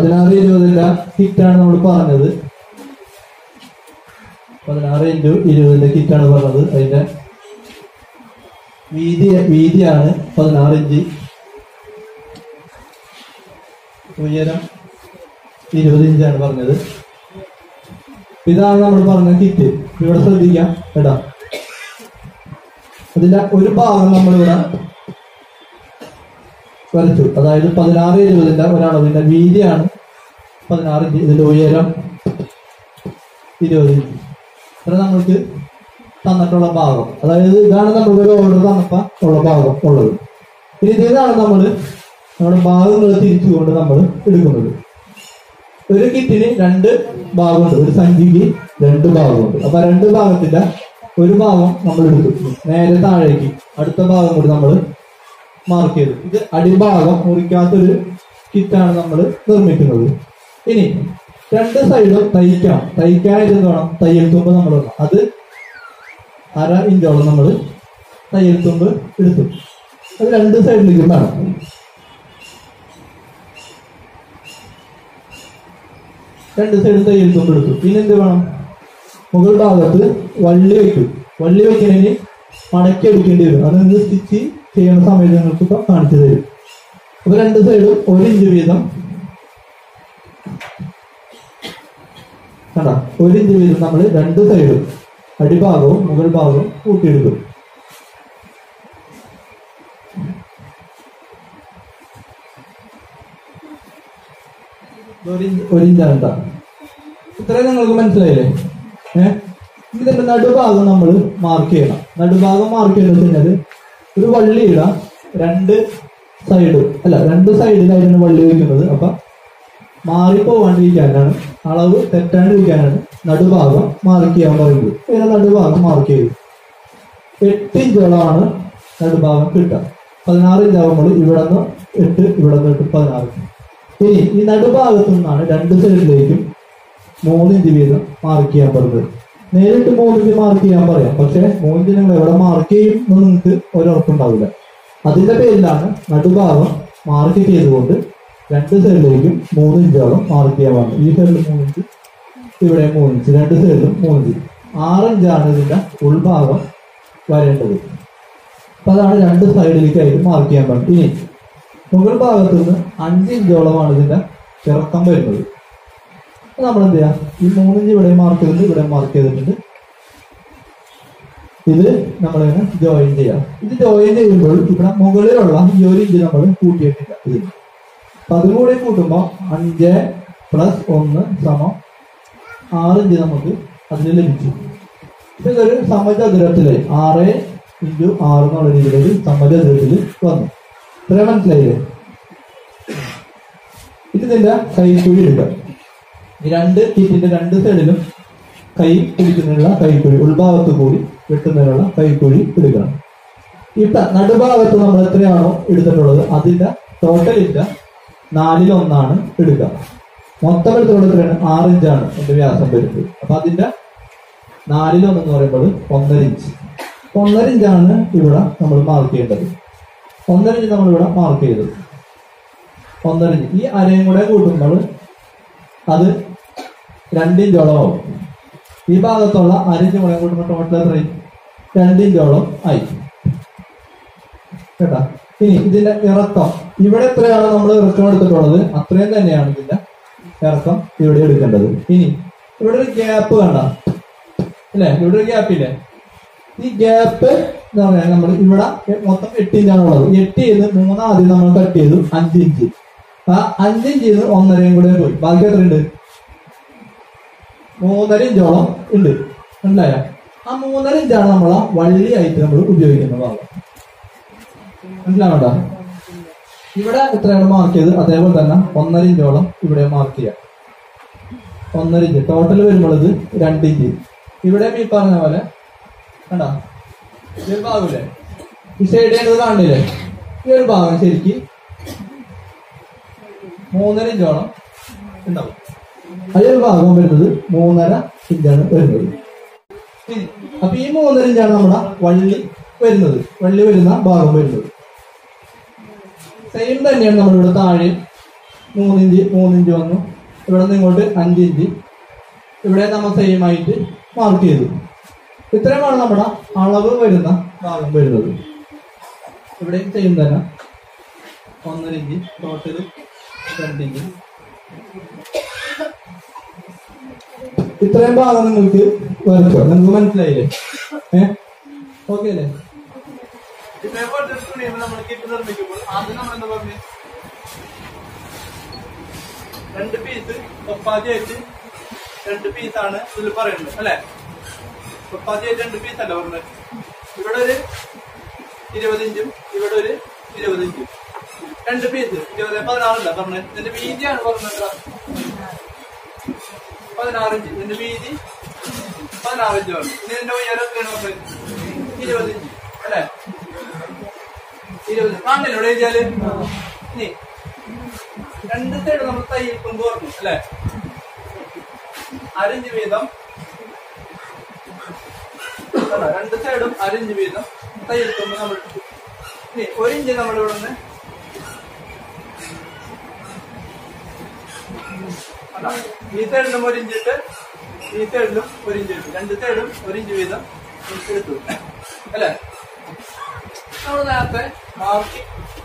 16-20 കിറ്റാണ് നമ്മൾ പറഞ്ഞത്. 16x20 കിറ്റാണ് പറഞ്ഞത്. അതിന്റെ വീതിയാണ് 16 ഇഞ്ച്, ഉയരം 20 ഇഞ്ചാണ് പറഞ്ഞത്. ഇതാണ് നമ്മൾ പറഞ്ഞ കിറ്റ്. ഇവിടെ ശ്രദ്ധിക്കാം കേട്ടോ. അതിന്റെ ഒരു ഭാഗം നമ്മളിവിടെ വരച്ചു. അതായത് 16-20 ഒരളവിന്റെ വീതിയാണ് 16 ഇഞ്ച്, ഇതിന്റെ ഉയരം 20 ഇഞ്ച്. അത്ര നമ്മൾക്ക് തന്നിട്ടുള്ള ഭാഗം. അതായത് ഇതാണ് നമ്മൾക്ക് ഓർഡർ തന്നപ്പോ ഉള്ള ഭാഗം ഉള്ളത്. ഇനി ഇതാണ് നമ്മുടെ ഭാഗങ്ങൾ തിരിച്ചുകൊണ്ട് നമ്മൾ എടുക്കുന്നത്. ഒരു കിറ്റിന് 2 ഭാഗമുണ്ട്, ഒരു സഞ്ചിക്ക് 2 ഭാഗമുണ്ട്. അപ്പൊ 2 ഭാഗത്തിന്റെ ഒരു ഭാഗം നമ്മൾ എടുത്തു, നേരെ താഴേക്ക് അടുത്ത ഭാഗം കൂടി നമ്മൾ മാർക്ക് ചെയ്തു. ഇത് അടിഭാഗം മുറിക്കാത്തൊരു കിറ്റാണ് നമ്മൾ നിർമ്മിക്കുന്നത്. ഇനി 2 സൈഡും തയ്ക്കാനായിട്ട് എന്ത് വേണം? തയ്യൽ തുമ്പ് നമ്മൾ വേണം. അത് 1/2 ഇഞ്ചോളം നമ്മൾ തയ്യൽ തുമ്പ് എടുത്തു. അത് 2 സൈഡിലേക്കും വേണം. 2 സൈഡും തയ്യൽ തുമ്പ് എടുത്തു. പിന്നെ എന്ത് വേണം? മുകൾ ഭാഗത്ത് വള്ളി വയ്ക്കും. വള്ളി വയ്ക്കുന്നതിന് മടക്കി അടിക്കേണ്ടി വരും. അതൊന്ന് സ്റ്റിച്ച് ചെയ്യുന്ന സമയത്ത് നിങ്ങൾക്ക് ഇപ്പൊ കാണിച്ചു തരും. അപ്പൊ 2 സൈഡും 1 ഇഞ്ച് വീതം കണ്ട, 1 ഇഞ്ച് വീതം നമ്മൾ 2 സൈഡും അടിഭാഗവും മുകൾ ഭാഗവും കൂട്ടിയെടുക്കും. ഒരു ഇഞ്ചാണ് കേട്ടോ. ഇത്രയും നിങ്ങൾക്ക് മനസ്സിലായില്ലേ? ഇതിന്റെ നടുഭാഗം നമ്മൾ മാർക്ക് ചെയ്യണം. നടുഭാഗം മാർക്ക് ചെയ്യുന്നത് ഒരു വള്ളി ഇടാം. 2 സൈഡിലായിരുന്നു വള്ളി വയ്ക്കുന്നത്. അപ്പൊ മാറിപ്പോവാണ്ടിരിക്കാനാണ്, അളവ് തെറ്റാണ്ടിരിക്കാനാണ് നടുഭാഗം മാർക്ക് ചെയ്യാൻ പറയുന്നത്. ഇതിന്റെ നടുഭാഗം മാർക്ക് ചെയ്തു. 8 ഇഞ്ചോളമാണ് നടുഭാഗം കിട്ടുക. 16 ഇഞ്ചാകുമ്പോൾ ഇവിടെ നിന്ന് 8, ഇവിടെ നിന്ന് 8, 16. ഇനി ഈ നടുഭാഗത്തു നിന്നാണ് 2 സൈഡിലേക്കും 3 ഇഞ്ച് വീതം മാർക്ക് ചെയ്യാൻ പറയുന്നത്. നേരിട്ട് 3 ഇഞ്ച് മാർക്ക് ചെയ്യാൻ പറയാം. പക്ഷെ 3 ഇഞ്ച് നിങ്ങൾ എവിടെ മാർക്ക് ചെയ്യും എന്ന് നിങ്ങൾക്ക് ഒരുറപ്പുണ്ടാവില്ല. അതിന്റെ പേരിലാണ് നടുഭാഗം മാർക്ക് ചെയ്തുകൊണ്ട് 2 സൈഡിലേക്കും 3 ഇഞ്ചോളം മാർക്ക് ചെയ്യാൻ പറഞ്ഞു. ഈ സൈഡിൽ 3 ഇഞ്ച്, ഇവിടെ 3 ഇഞ്ച്, 2 സൈഡിലും 3 ഇഞ്ച്, 6 ഇഞ്ചാണ് ഇതിന്റെ ഉൾഭാഗം വരേണ്ടത്. അപ്പൊ അതാണ് 2 സൈഡിലേക്കായിട്ട് മാർക്ക് ചെയ്യാൻ പറഞ്ഞു. ഇനി മുകൾ ഭാഗത്തു നിന്ന് 5 ഇഞ്ചോളമാണ് ഇതിന്റെ ഇറക്കം വരുന്നത്. നമ്മൾ എന്ത് ചെയ്യാം? ഈ 3 ഇഞ്ച് ഇവിടെ മാർക്ക് ചെയ്തിട്ടുണ്ട്, ഇവിടെ മാർക്ക് ചെയ്തിട്ടുണ്ട്. ഇത് നമ്മളിങ്ങനെ ജോയിൻ ചെയ്യാം. ഇത് ജോയിൻ ചെയ്യുമ്പോൾ ഇവിടെ മുകളിലുള്ള ഈ 1 ഇഞ്ച് നമ്മൾ കൂട്ടിയിട്ടില്ല. ഇതിന് അപ്പൊ അതും കൂടി കൂട്ടുമ്പോൾ 5 + 1 = 6 ഇഞ്ച് നമുക്ക് അതിന് ലഭിച്ചു. ഇതൊരു സമചതുരത്തില് 6 × 6 എന്നുള്ള രീതിയിലൊരു സമചതുരത്തിൽ വന്നു. ഇത്രയും മനസ്സിലായില്ലേ? ഇതിന്റെ കൈക്കുഴി എടുക്കാം. ഈ 2 കിറ്റിന്റെ 2 സൈഡിലും കൈ പിടിക്കുന്നതിനുള്ള കൈക്കുഴി, ഉൾഭാഗത്ത് കൂടി വെട്ടുന്നതിനുള്ള കൈക്കുഴി എടുക്കണം. ഇപ്പൊ നടുഭാഗത്ത് നമ്മൾ എത്രയാണോ എടുത്തിട്ടുള്ളത് അതിന്റെ ടോട്ടലിന്റെ 4/1 എടുക്കുക. മൊത്തം എടുത്തുകൊണ്ട് എത്രയാണ്? 6 ഇഞ്ചാണ് എന്റെ വ്യാസം വരുന്നത്. അപ്പൊ അതിന്റെ 4/1 എന്ന് പറയുമ്പോൾ 1.5 ഇഞ്ച്. 1.5 ഇഞ്ചാണ് ഇവിടെ നമ്മൾ മാർക്ക് ചെയ്യേണ്ടത്. 1.5 ഇഞ്ച് നമ്മളിവിടെ മാർക്ക് ചെയ്തത്. 1.5 ഇഞ്ച്. ഈ അരയും കൂടെ കൂട്ടുമ്പോൾ അത് 2 ഇഞ്ചോളം ആവും. ഈ ഭാഗത്തുള്ള 1 ഇഞ്ച് കൂടെ കൂട്ടുമ്പോൾ ടോട്ടൽ എത്രയും 2 ഇഞ്ചോളം ആയി കേട്ടാ. ഇനി ഇതിന്റെ ഇറക്കം ഇവിടെ എത്രയാണ് നമ്മൾ ഇറക്കം എടുത്തിട്ടുള്ളത് അത്രയും തന്നെയാണ് ഇതിന്റെ ഇറക്കം ഇവിടെ എടുക്കേണ്ടത്. ഇനി ഇവിടെ ഒരു ഗ്യാപ്പ് കണ്ട അല്ലെ? ഇവിടെ ഒരു ഗ്യാപ്പ് ഇല്ലേ? ഈ ഗ്യാപ്പ് എന്ന് പറഞ്ഞാൽ നമ്മൾ ഇവിടെ മൊത്തം 8 ഇഞ്ചാണ് ഉള്ളത്. 8 ചെയ്ത് 3 ആദ്യം നമ്മൾ കട്ട് ചെയ്തു 5 ഇഞ്ച്. ആ 5 ഇഞ്ച് ചെയ്ത് 1.5 കൂടെ പോയി. ബാക്കി എത്ര ഉണ്ട്? 3.5 ഇഞ്ചോളം ഉണ്ട്. മനസ്സിലായോ? ആ 3.5 ഇഞ്ചാണ് നമ്മളെ വള്ളിയായിട്ട് നമ്മൾ ഉപയോഗിക്കുന്ന ഭാഗം. മനസ്സിലാവണ്ട? ഇവിടെ എത്രയാണ് മാർക്ക് ചെയ്ത് അതേപോലെ തന്നെ 1.5 ഇഞ്ചോളം ഇവിടെ മാർക്ക് ചെയ്യാം. 1.5 ഇഞ്ച് ടോട്ടൽ വരുമ്പോൾ ഇത് 2 ഇഞ്ച്. ഇവിടെ ഈ പറഞ്ഞ പോലെ കണ്ടാ ഈ ഒരു ഭാഗമില്ലേ? ഈ സൈഡ് ചെയ്യുന്നത് കാണില്ലേ? ഈ ഒരു ഭാഗം ശരിക്ക് 3.5 ഇഞ്ചോളം ഉണ്ടാവും. അതൊരു ഭാഗം വരുന്നത് 3.5 ഇഞ്ചാണ് വരുന്നത്. അപ്പൊ ഈ 3.5 ഇഞ്ചാണ് നമ്മുടെ വള്ളി വരുന്നത്, വള്ളി വരുന്ന ഭാഗം വരുന്നത്. സെയിം തന്നെയാണ് നമ്മളിവിടെ താഴെ 3 ഇഞ്ച് 3 ഇഞ്ച് വന്നു. ഇവിടെ നിന്ന് ഇങ്ങോട്ട് 5 ഇഞ്ച്. ഇവിടെ നമ്മൾ സെയിം ആയിട്ട് മാർക്ക് ചെയ്തു. ഇത്രയുമാണ് നമ്മുടെ അളവ് വരുന്ന ഭാഗം വരുന്നത്. ഇവിടെയും സെയിം തന്നെ 1.5 ഇഞ്ച്, ടോട്ടൽ 2 ഇഞ്ച്. ഇത്രയും ഭാഗം നിങ്ങൾക്ക് വരച്ചോ? നിങ്ങൾക്ക് മനസ്സിലായില്ലേ? ഓക്കെ അല്ലേ? ഇതേപോലെ തുണിയുമ്പോൾ നമ്മൾ കിറ്റ് നിർമ്മിക്കുമ്പോൾ ആദ്യം നമ്മൾ എന്താ പറഞ്ഞു, 2 പീസ് ഒപ്പാതിയായിട്ട് 2 പീസാണ് ഇതിൽ പറയുന്നത് അല്ലെ? ഒപ്പാതിയായിട്ട് 2 പീസ് അല്ല പറഞ്ഞത്. ഇവിടെ ഒരു 20 ഇഞ്ചും ഇവിടെ ഒരു 20 ഇഞ്ചും 2 പീസ് 16 അല്ല പറഞ്ഞത്. ഇതിന്റെ വീതിയാണ് പറഞ്ഞത് 16 ഇഞ്ച്. ഇതിന്റെ വീതി 16 ഇഞ്ചാണ്. ഇനി ഇതിന്റെ ഉയരം എത്രയാണ് പറഞ്ഞത്? 20 ഇഞ്ച് അല്ലെ? 20 കാണില്ല ഇവിടെ എഴുതിയാല്. ഇനി 2 സൈഡ് നമ്മൾ തയ്യൽ തുമ്പ് പറഞ്ഞു അല്ലെ? 1/2 ഇഞ്ച് വീതം 2 സൈഡും 1/2 ഇഞ്ച് വീതം തയ്യൽ തുമ്പ് നമ്മൾ. ഇനി 1 ഇഞ്ച് നമ്മൾ ഇവിടെ നിന്ന് ഈ സൈഡിലും 1 ഇഞ്ച് ഇട്ട് ഈ സൈഡിലും 1 ഇഞ്ച് ഇട്ടു. 2 സൈഡും 1 ഇഞ്ച് വീതം എടുത്തു അല്ലെ? നമ്മൾ നേരത്തെ മാർക്ക്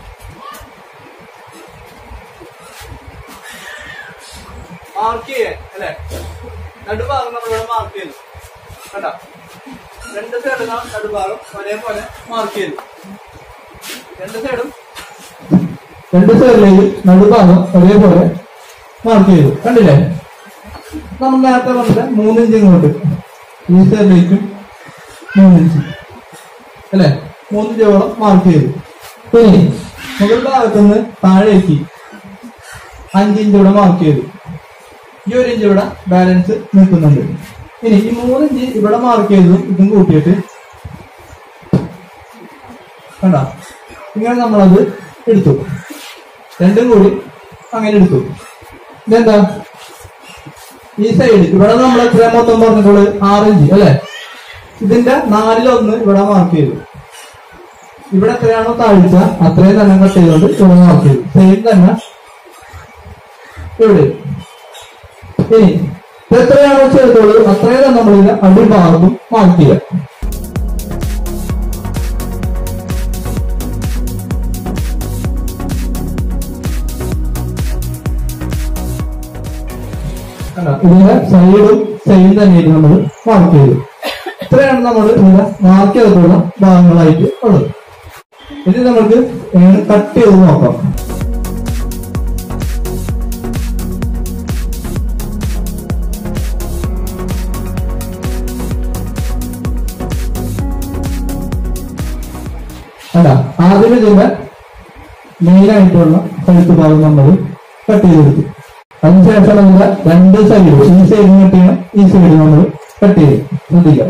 ചെയ്യാൻ അല്ലെ? നടുഭാഗം നമ്മളിവിടെ മാർക്ക് ചെയ്തു കേട്ടോ. 2 സൈഡും നടുഭാഗം ഒരേപോലെ മാർക്ക് ചെയ്തു. 2 സൈഡിലേക്ക് നടുഭാഗം ഒരേപോലെ മാർക്ക് ചെയ്തു. കണ്ടില്ലേ? നമ്മൾ നേരത്തെ പറഞ്ഞ 3 ഇഞ്ച് ഇങ്ങോട്ട് ഈ സൈഡിലേക്കും 3 ഇഞ്ച് അല്ലെ? 3 ഇഞ്ചോളം മാർക്ക് ചെയ്തു. ഇനി മുകൾ ഭാഗത്തുനിന്ന് താഴേക്ക് 5 ഇഞ്ച് ഇവിടെ മാർക്ക് ചെയ്തു. ഈ 1 ഇഞ്ച് ഇവിടെ ബാലൻസ് നിൽക്കുന്നുണ്ട്. ഇനി ഈ 3 ഇഞ്ച് ഇവിടെ മാർക്ക് ചെയ്തതും ഇതും കൂട്ടിയിട്ട് കണ്ട ഇങ്ങനെ നമ്മളത് എടുത്തു. രണ്ടും കൂടി അങ്ങനെ എടുത്തു. ഇതെന്താ? ഈ സൈഡ് ഇവിടെ നമ്മൾ എത്ര മൊത്തം പറഞ്ഞിട്ടുള്ളത്? 6 ഇഞ്ച് അല്ലെ? ഇതിന്റെ 4/1 ഇവിടെ മാർക്ക് ചെയ്തു. ഇവിടെ എത്രയാണോ താഴ്ച അത്രയും തന്നെ കട്ട് ചെയ്തുകൊണ്ട് ഇവിടെ മാർക്ക് ചെയ്തു. സെയിം തന്നെ ഇവിടെ. ഇനി എത്രയാണോ ചെയ്തോളൂ അത്രയും തന്നെ നമ്മളിതിന്റെ അടിഭാഗത്തും മാർക്ക് ചെയ്യാം. ഇതിന്റെ സൈഡും സെയിം തന്നെയായിട്ട് നമ്മൾ മാർക്ക് ചെയ്തു. ഇത്രയാണ് നമ്മൾ ഇതിന്റെ മാർക്ക് ചെയ്തിട്ടുള്ള ഭാഗങ്ങളായിട്ട് ഉള്ളത്. ഇനി നമുക്ക് കട്ട് ചെയ്ത് നോക്കാം. അല്ല, ആദ്യം ഇതിന്റെ മെയിനായിട്ടുള്ള കഴുത്ത് ഭാഗം നമ്മൾ കട്ട് ചെയ്തെടുത്തു. അതിനുശേഷം നമ്മുടെ 2 സൈഡ് ഈ സൈഡിൽ കട്ട് ചെയ്യണം, ഈ സൈഡിൽ നമ്മൾ കട്ട് ചെയ്യും. ശ്രദ്ധിക്കാം.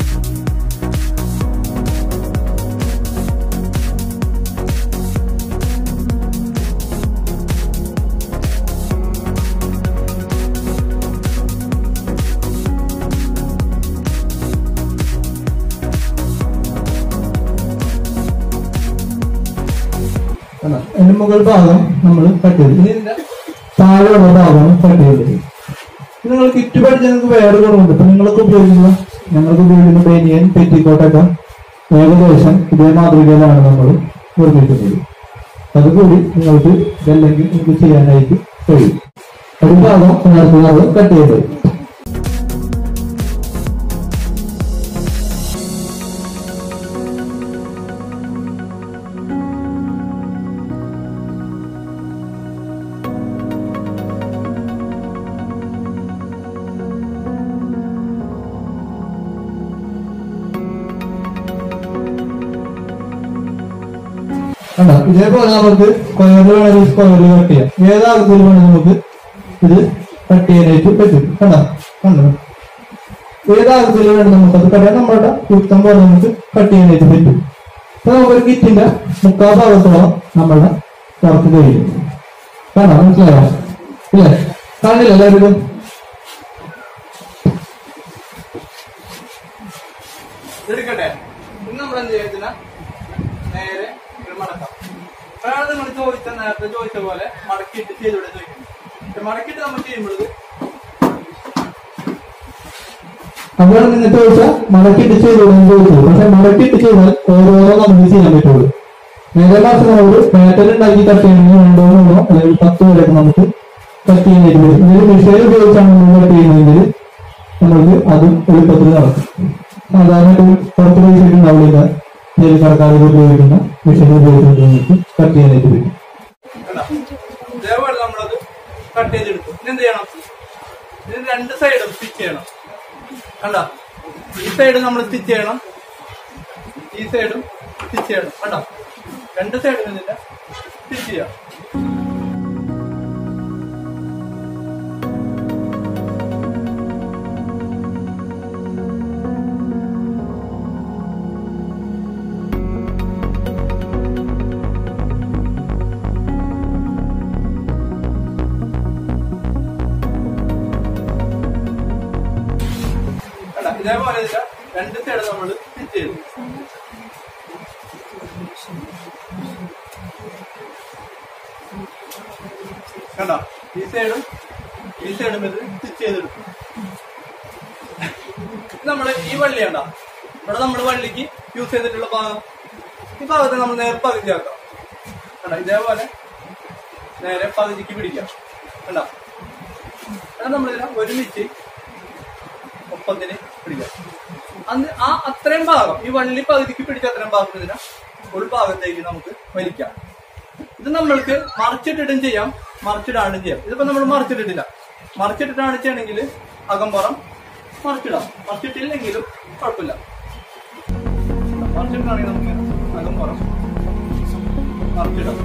അതിന്റെ മുകൾ ഭാഗം നമ്മൾ കട്ട് ചെയ്തു. ഇനി ഇതിന്റെ താഴെയുള്ള ഭാഗമാണ് കട്ട് ചെയ്തത്. നിങ്ങൾ കിറ്റ് പഠിച്ച നിങ്ങൾക്ക് വേറെ ഗുണമുണ്ട്. ഇപ്പൊ നിങ്ങൾക്ക് ഉപയോഗിക്കുന്ന ബനിയൻ പെറ്റിക്കോട്ടൊക്കെ ഏകദേശം ഇതേ മാതൃകയിലാണ് നമ്മൾ നിർമ്മിക്കുന്നത്. അതുകൂടി നിങ്ങൾക്ക് ഇതല്ലെങ്കിൽ നിങ്ങൾക്ക് ചെയ്യാനായിട്ട് കഴിയും. ഒരു ഭാഗം നേരത്തെ കട്ട് ചെയ്തത്. ഇതേപോലെ നമുക്ക് സ്ക്വയറിൽ വേണമെങ്കിൽ സ്ക്വയറിൽ കട്ട് ചെയ്യാം. ഏതാകത്തിൽ വേണമെങ്കിൽ നമുക്ക് ഇത് കട്ട് ചെയ്യാനായിട്ട് പറ്റും. കണ്ടോ ഏതാകത്തിൽ വേണം നമുക്കത് കട്ട് ചെയ്യാൻ നമ്മളുടെ യുക്തം പോലെ നമുക്ക് കട്ട് ചെയ്യാനായിട്ട് പറ്റും. അപ്പൊ നമുക്കൊരു കിറ്റിന്റെ 3/4 ഭാഗത്തോളം നമ്മളുടെ വർക്ക് കഴിയും. കാണാം, മനസ്സിലായോ? ഇല്ലേ? കാണില്ല എല്ലാവർക്കും? എടുക്കട്ടെ. ഇന്ന് നമ്മൾ എന്ത് ചെയ്യുന്ന നേരെ ഒരു മടക്കാം. ഒരാൾ നിങ്ങൾ നേരത്തെ ചോദിച്ച ഇതേപോലെ മടക്കിയിട്ട് ചെയ്തുവിടെ ചോദിക്കും. മടക്കിയിട്ട് നമ്മൾ ചെയ്യുമ്പോൾ അതാണ് നിങ്ങൾക്ക് ചോദിച്ചാൽ മടക്കിട്ട് ചെയ്തോളൂ ചോദിച്ചു. പക്ഷെ മടക്കിട്ട് ചെയ്താൽ ഓരോരോ നമുക്ക് ചെയ്യാൻ പറ്റുള്ളൂ. നേരെ മാസം നമ്മൾ പാറ്റേൺ ഉണ്ടാക്കി കട്ട് ചെയ്യണമെങ്കിൽ 2 3 അല്ലെങ്കിൽ 10 വരെ നമുക്ക് കട്ട് ചെയ്യാനായിട്ട് വരും. ഇതിൽ മിഷീൻ ഉപയോഗിച്ചാണ് നമ്മൾ കട്ട് ചെയ്യുന്നതെങ്കിൽ നമ്മൾക്ക് അതും എളുപ്പത്തിൽ നടക്കും. സാധാരണ കുറച്ച് പൈസ ഉണ്ടാവില്ല, ജോലിക്കാർക്കാരെ ഉപയോഗിക്കുന്ന മിഷീൻ ഉപയോഗിച്ചിട്ട് നമുക്ക് കട്ട് ചെയ്യാനായിട്ട് വരും. ഇതേപോലെ നമ്മളത് കട്ട് ചെയ്തെടുക്കും. ഇനി എന്ത് ചെയ്യണം? ഇതിന് 2 സൈഡും സ്റ്റിച്ച് ചെയ്യണം. കണ്ട, ഈ സൈഡ് നമ്മൾ സ്റ്റിച്ച് ചെയ്യണം, ഈ സൈഡും സ്റ്റിച്ച് ചെയ്യണം. കണ്ട, 2 സൈഡും ഇതിന്റെ സ്റ്റിച്ച് ചെയ്യാം. ഇതേപോലെ 2 സൈഡ് നമ്മൾ സ്റ്റിച്ച് ചെയ്തു. കണ്ടോ, ഈ സൈഡും ഇത് സ്റ്റിച്ച് ചെയ്തെടുക്കും. നമ്മള് ഈ വള്ളി കണ്ട, ഇവിടെ നമ്മൾ വള്ളിക്ക് യൂസ് ചെയ്തിട്ടുള്ള ഭാഗം, ഈ ഭാഗത്ത് നമ്മൾ നേരെ പകുതിയാക്കാം. കണ്ടോ, ഇതേപോലെ നേരെ പകുതിക്ക് പിടിക്കാം. കണ്ടോ, നമ്മളിതിനെ ഒരുമിച്ച് ഒപ്പത്തിന് പിടിക്കാം. അന്ന് ആ അത്രയും ഭാഗം, ഈ വള്ളി പകുതിക്ക് പിടിച്ച അത്രയും ഭാഗം ഇതിനെ ഉൾഭാഗത്തേക്ക് നമുക്ക് വലിക്കാം. ഇത് നമ്മൾക്ക് മറിച്ചിട്ടിട്ടും ചെയ്യാം, മറിച്ചിടാണ്ടും ചെയ്യാം. ഇതിപ്പോ നമ്മൾ മറിച്ചിട്ടിട്ടില്ല. മറിച്ചിട്ടിട്ടാണ് ചെയ്യണമെങ്കിൽ അകമ്പുറം മറിച്ചിടാം, മറിച്ചിട്ടില്ലെങ്കിലും കുഴപ്പമില്ല. മറിച്ചിട്ടാണെങ്കിൽ നമുക്ക് അകമ്പുറം മറിച്ചിടാം.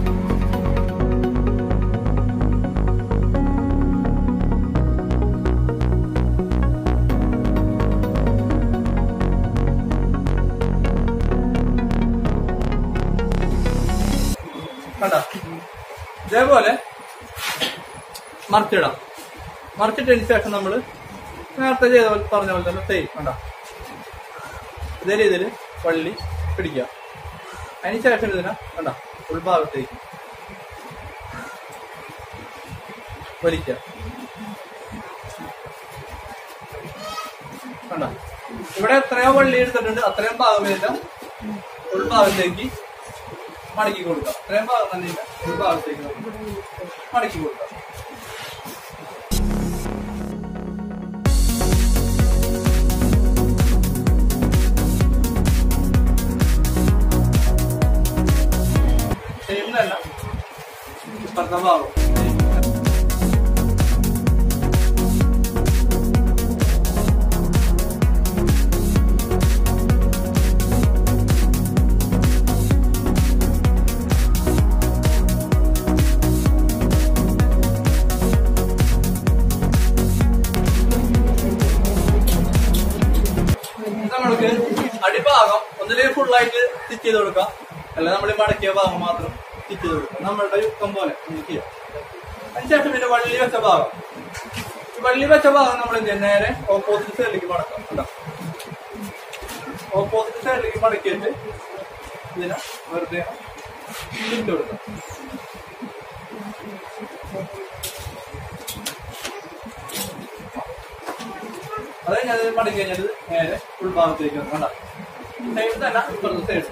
കണ്ട, ഇതേപോലെ മറിച്ചിടാം. മറിച്ചിട്ടതിന് ശേഷം നമ്മൾ നേരത്തെ ചെയ്ത പോലെ പറഞ്ഞ പോലെ തന്നെ സെയിം കണ്ട ഇതേ രീതിയിൽ വള്ളി പിടിക്കുക. അതിന് ശേഷം ഇതിനെ കണ്ട ഉൾഭാഗത്തേക്ക് വലിക്കുക. കണ്ട, ഇവിടെ എത്രയോ വള്ളി എടുത്തിട്ടുണ്ട് അത്രയും ഭാഗം ഇതിന്റെ ഉൾഭാഗത്തേക്ക് മടക്കി കൊടുക്കാം. അത്രയും ഭാഗം തന്നെ ഇതിന്റെ ഉൾഭാഗത്തേക്ക് മടക്കി കൊടുക്കാം. ചെയ്യുന്നതല്ല ഇപ്പുറത്തെ ഭാഗം നമ്മൾക്ക് അടിഭാഗം ഒന്നിലേക്ക് ഫുള്ളായിട്ട് സ്റ്റിച്ച് ചെയ്ത് കൊടുക്കാം, അല്ല നമ്മൾ മടക്കിയ ഭാഗം മാത്രം സ്റ്റിച്ച് ചെയ്ത് കൊടുക്കാം. നമ്മളുടെ യുക്തം പോലെ നമുക്ക് ചെയ്യാം. അതിനുശേഷം പിന്നെ വള്ളി വെച്ച ഭാഗം, ഈ വള്ളി വെച്ച ഭാഗം നമ്മൾ എന്ത് ചെയ്യാം, നേരെ ഓപ്പോസിറ്റ് സൈഡിലേക്ക് മടക്കാം. കണ്ടോ, ഓപ്പോസിറ്റ് സൈഡിലേക്ക് മടക്കിയിട്ട് ഇതിനെ വെറുതെ ഇട്ട് കൊടുക്കാം. അത് കഴിഞ്ഞാൽ മടക്കി കഴിഞ്ഞാൽ നേരെ ഉൾഭാഗത്തേക്ക് കണ്ട സൈഡ് തന്നെ ഇപ്പുറത്തെ സൈഡ്.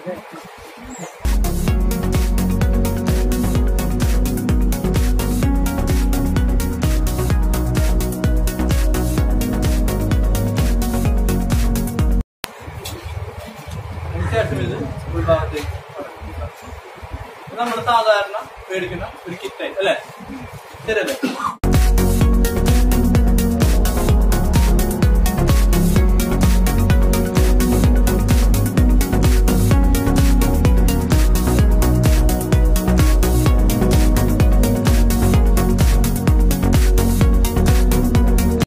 അതിനുശേഷം ഇത് ഉൾഭാഗത്തേക്ക് നമ്മൾ സാധാരണ മേടിക്കുന്ന ഒരു കിറ്റായി അല്ലേ, ശരിയല്ലേ?